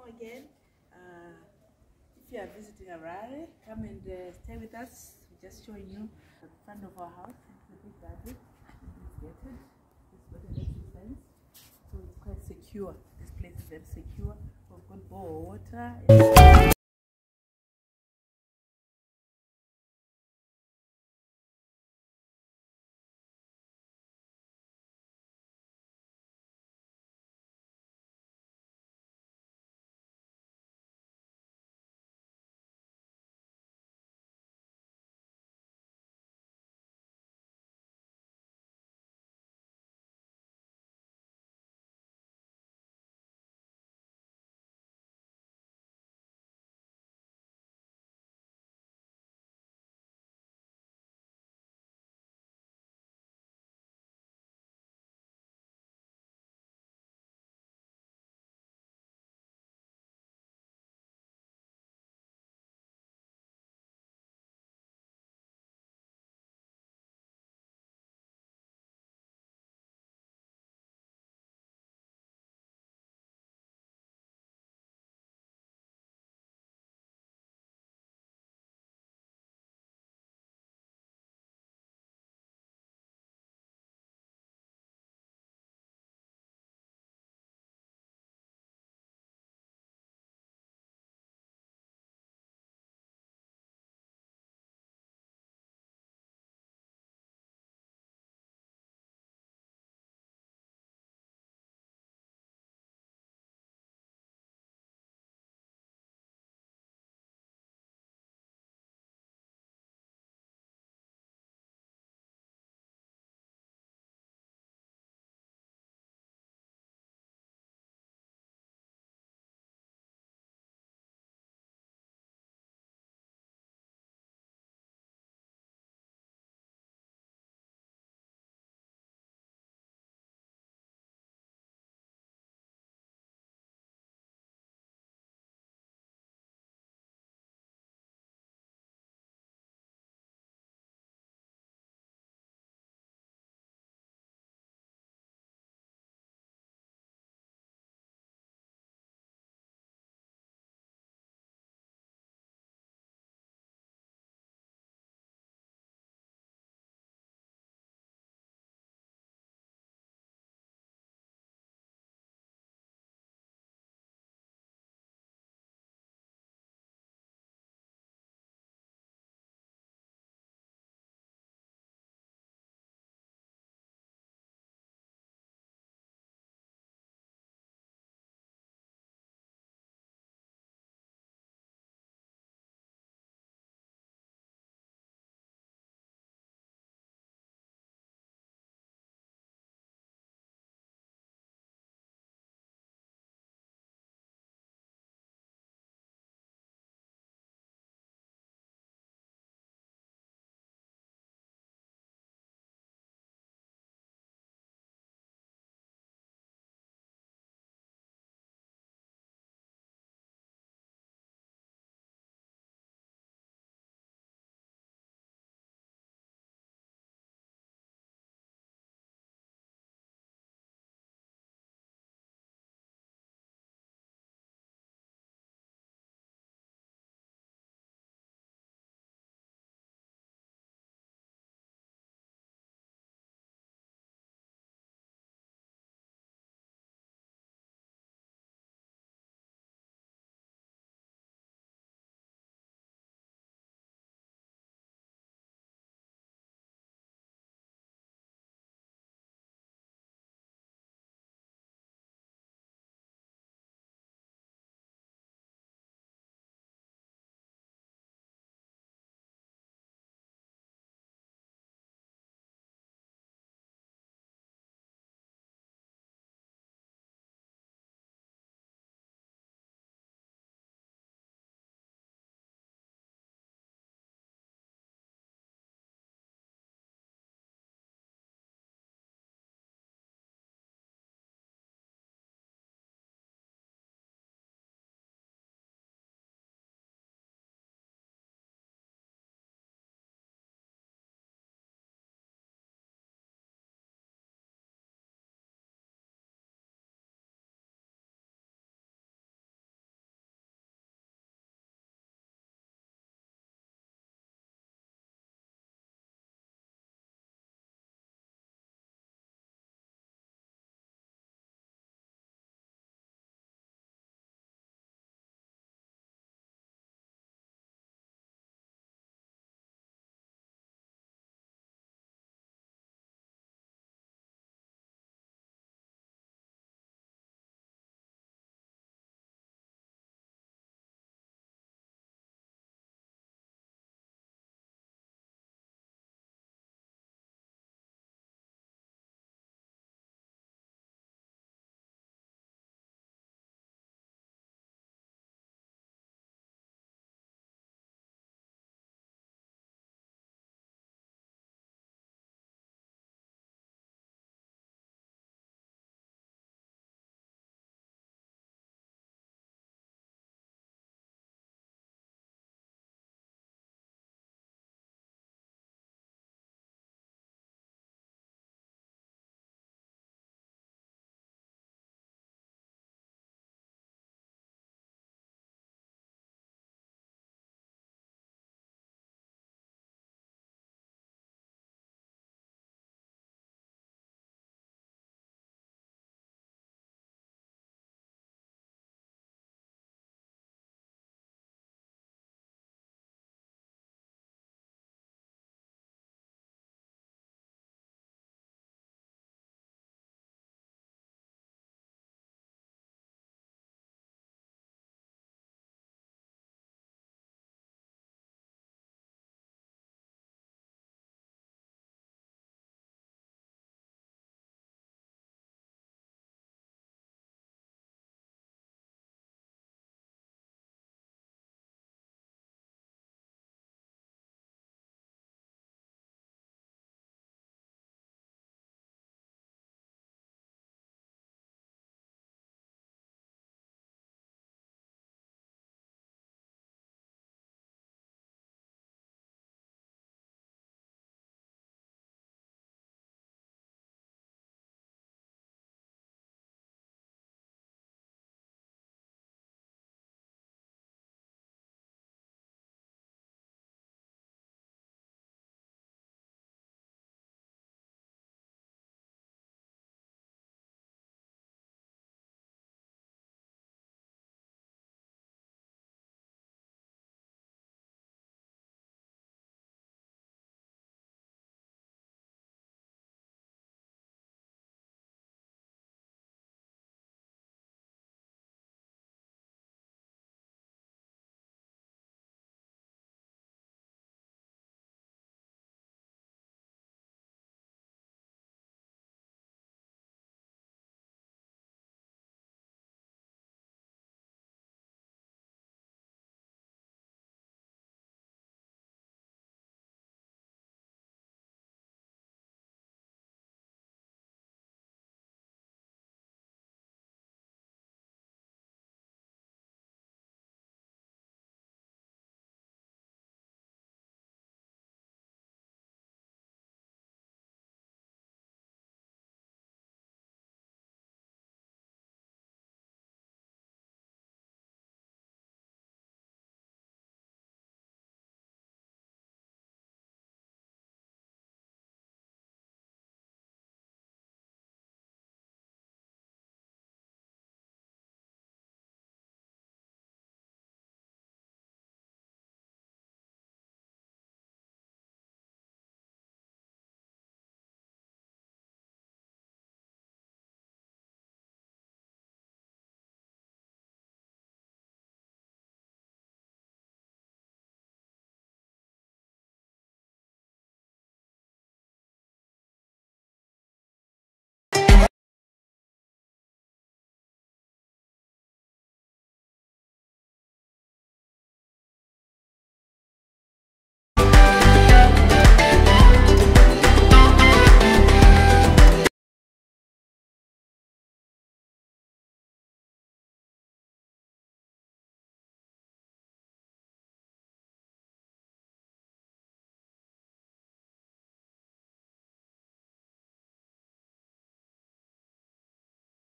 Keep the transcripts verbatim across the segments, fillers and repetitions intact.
again. Uh, if you are visiting Harare, come and uh, stay with us. We're just showing you the front of our house. It's a big garden. It's gated. It's got an electric fence. So it's quite secure. This place is very secure. We've got bore water.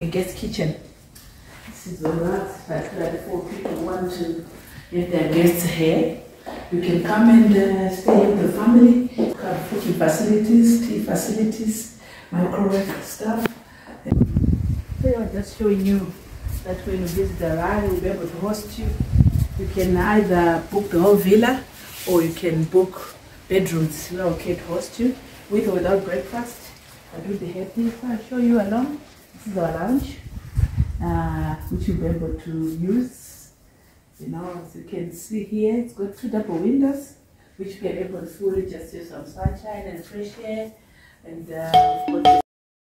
guest kitchen. This is alright, like for people who want to have their guests here. You can come and uh, stay with the family. Have cooking facilities, tea facilities, microwave stuff. So I'm just showing you that when you visit Harare, we'll be able to host you. You can either book the whole villa or you can book bedrooms. We're okay to host you with or without breakfast. I will be happy if I show you along. This is our lounge, uh, which you'll be able to use. You know, as you can see here, it's got two double windows, which you can be able to fully just use some sunshine and fresh air. And uh, of course,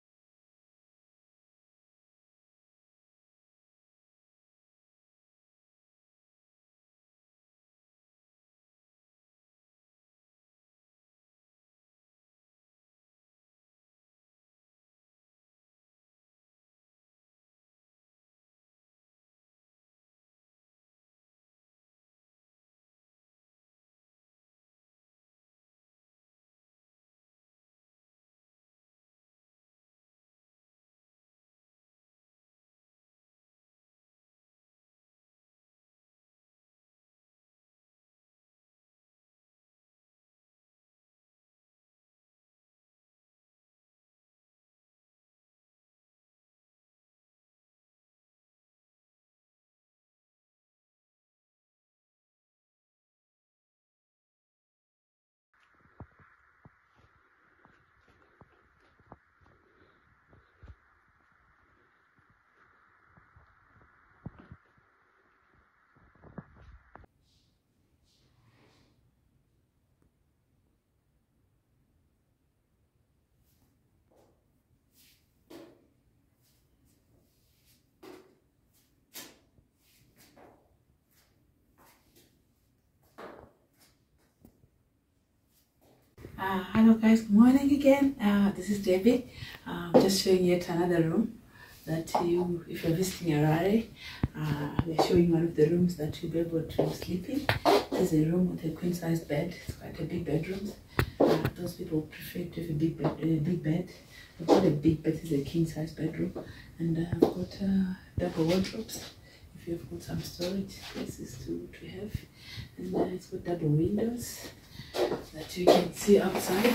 Uh, hello guys, good morning again. Uh, this is Debbie. Uh, just showing yet another room that you, if you're visiting Harare, uh, we're showing one of the rooms that you'll be able to sleep in. There's a room with a queen size bed. It's quite a big bedroom. Uh, those people prefer to have a big bed. A big bed. I've got a big bed, it's a king size bedroom, and uh, I've got uh, double wardrobes. If you've got some storage places to, to have, and uh, it's got double windows that you can see outside.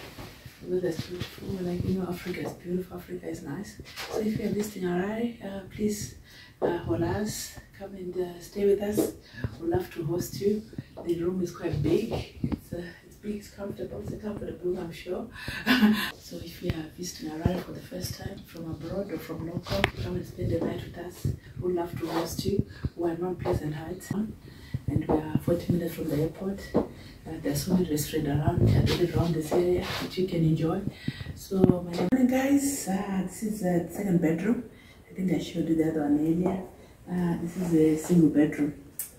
The weather's beautiful, like you know, Africa is beautiful, Africa is nice. So if you're visiting Harare, uh, please uh, hold us, come and uh, stay with us. We'd love to host you. The room is quite big, it's, uh, it's big, it's comfortable, it's a comfortable room, I'm sure. So if you are visiting Harare for the first time, from abroad or from local, come and spend the night with us. We'd love to host you. We're not Pleasant Heights, and we are forty minutes from the airport. Uh, there's so many restaurants around, around this area which you can enjoy. So, my morning guys, uh, this is the second bedroom. I think I showed you the other one earlier. Uh, this is a single bedroom.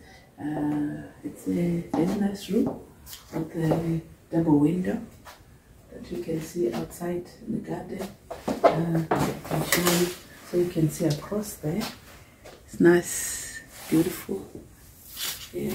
Uh, it's a very nice room with a double window that you can see outside in the garden. Uh, I'll show you so you can see across there. It's nice, beautiful. Yeah.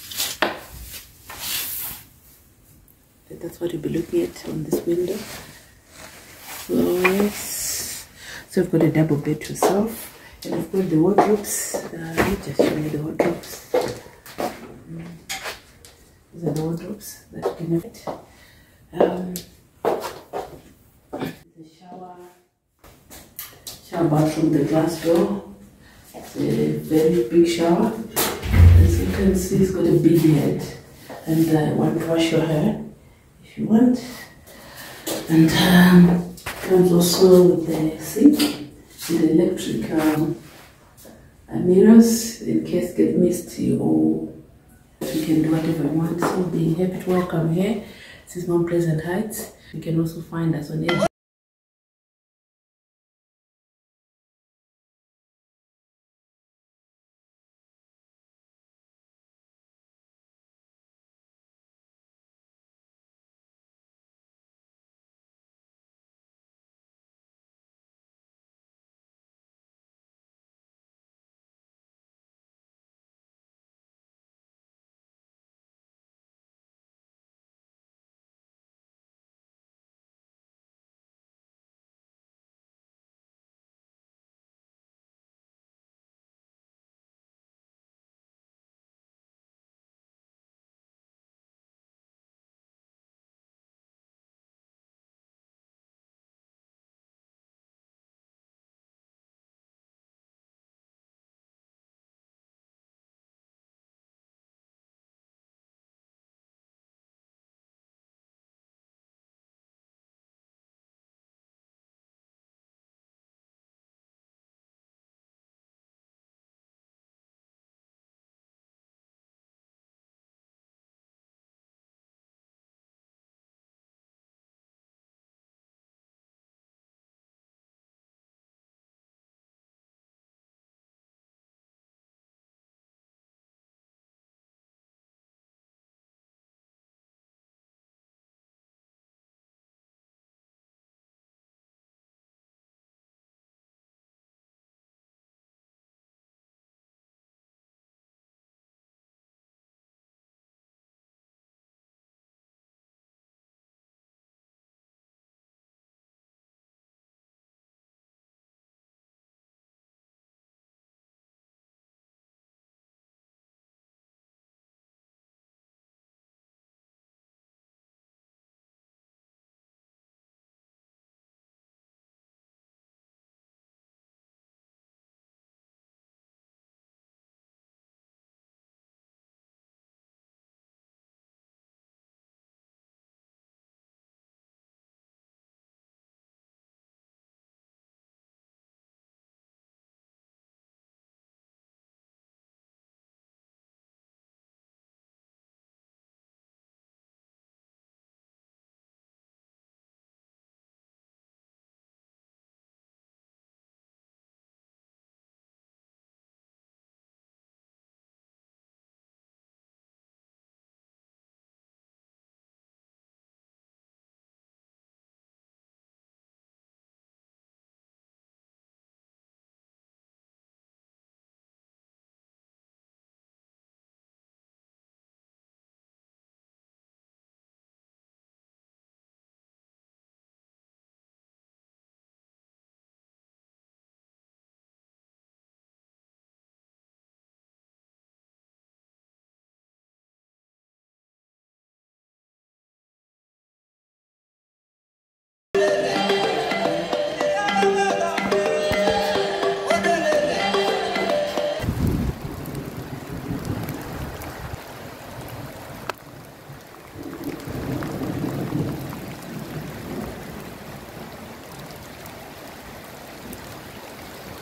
That's what you'll be looking at on this window. So yes, so I've got a double bed to yourself, and I've got the wardrobes. Uh, let me just show you the wardrobes. Mm. These are the wardrobes that you can have. Um, the shower, shower bathroom, the glass door. It's a very big shower. As you can see, it's got a big head, and uh, one to wash your hair if you want. And um, comes also with the sink, with electric um, uh, mirrors in case get misty, or you can do whatever you want. So be happy to welcome here. This is Mount Pleasant Heights. You can also find us on Airbnb.